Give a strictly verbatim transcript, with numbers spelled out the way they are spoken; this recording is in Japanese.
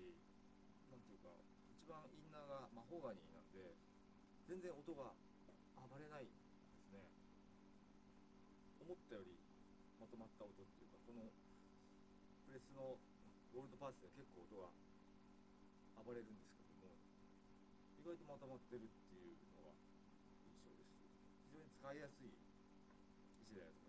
し、なんていうか一番インナーがマホーガニーなんで全然音が暴れないですね。思ったよりまとまった音っていうか、このプレスのゴールドパーツで結構音が暴れるんですけども、意外とまとまってるっていうのが印象です。非常に使いやすいいちだいだと